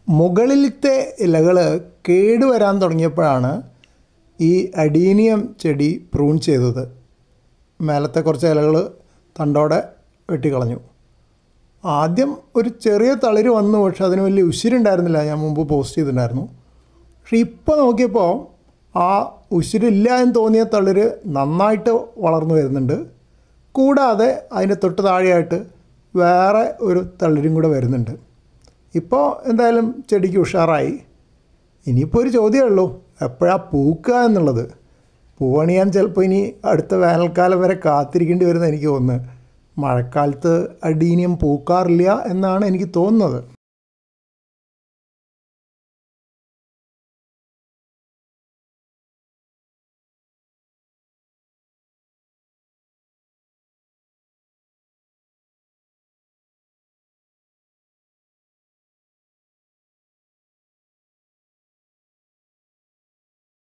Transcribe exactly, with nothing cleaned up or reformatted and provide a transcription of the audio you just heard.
മുകളിലത്തെ ഇലകൾ കേടുവരാൻ തുടങ്ങിയപ്പോഴാണ് ഈ അഡീനിയം ചെടി പ്രൂൺ ചെയ്തത്. മേലത്തെ കുറച്ച് ഇലകൾ തണ്ടോടെ വെട്ടിക്കളഞ്ഞു. ആദ്യം ഒരു ചെറിയ തളിര് വന്നു, പക്ഷെ അതിന് വലിയ ഉശിരുണ്ടായിരുന്നില്ല. ഞാൻ മുമ്പ് പോസ്റ്റ് ചെയ്തിട്ടുണ്ടായിരുന്നു. പക്ഷെ ഇപ്പോൾ നോക്കിയപ്പോൾ ആ ഉശിരില്ല എന്ന് തോന്നിയ തളിര് നന്നായിട്ട് വളർന്നു വരുന്നുണ്ട്. കൂടാതെ അതിൻ്റെ തൊട്ട് താഴെയായിട്ട് വേറെ ഒരു തളിരും കൂടെ വരുന്നുണ്ട്. ഇപ്പോൾ എന്തായാലും ചെടിക്ക് ഉഷാറായി. ഇനിയിപ്പോൾ ഒരു ചോദ്യമേ ഉള്ളൂ, എപ്പോഴാണ് പൂക്കുക എന്നുള്ളത്. പൂവണിയാൻ ചിലപ്പോൾ ഇനി അടുത്ത വേനൽക്കാലം വരെ കാത്തിരിക്കേണ്ടി വരുമെന്ന് എനിക്ക് തോന്നുന്നത്. മഴക്കാലത്ത് അഡീനിയം പൂക്കാറില്ല എന്നാണ് എനിക്ക് തോന്നുന്നത്.